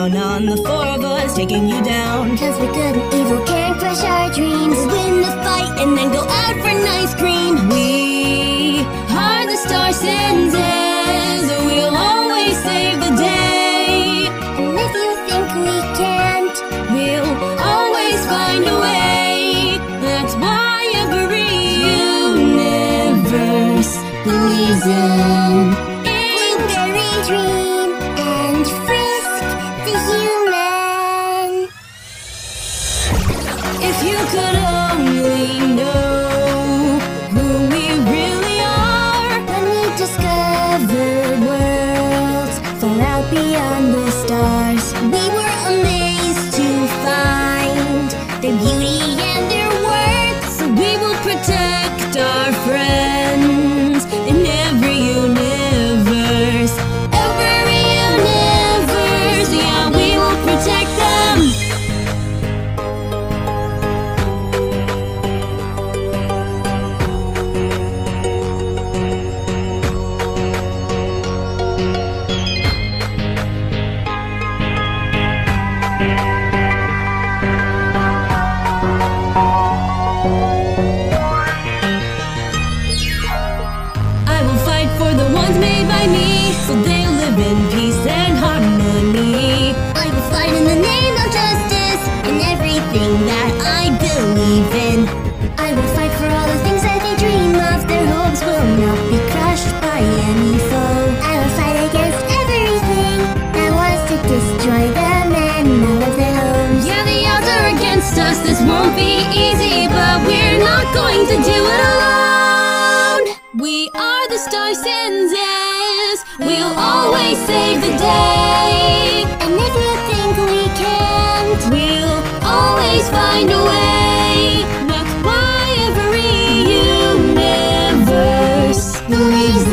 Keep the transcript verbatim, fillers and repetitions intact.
down on the four of us, taking you down. Cause we're good and evil, can't crush our dreams. We'll win the fight and then go out for an ice cream. We are the Star Sanses. We'll always save the day. And if you think we can't, we'll always find a way. That's why every universe believes in Blueberry Dream and Frisk the human. If you could only know who we really are. When we discovered worlds far out beyond the stars, We were amazed to find their beauty and their worth. so we will protect our friends in every universe. Every universe, yeah, we will protect them. I will fight for the ones made by me, so they'll live in peace and harmony. I will fight in the name of justice in everything that I believe in. I will fight for all the things that they dream of. Their hopes will not be crushed by any foe. I will fight against everything that wants to destroy them and all of their homes. Yeah, the odds are against us, this won't be easy, but we're not going to do it alone. We are the Star Sanses. We'll always save the day. And if you think we can't, We'll always find a way. That's why every universe believes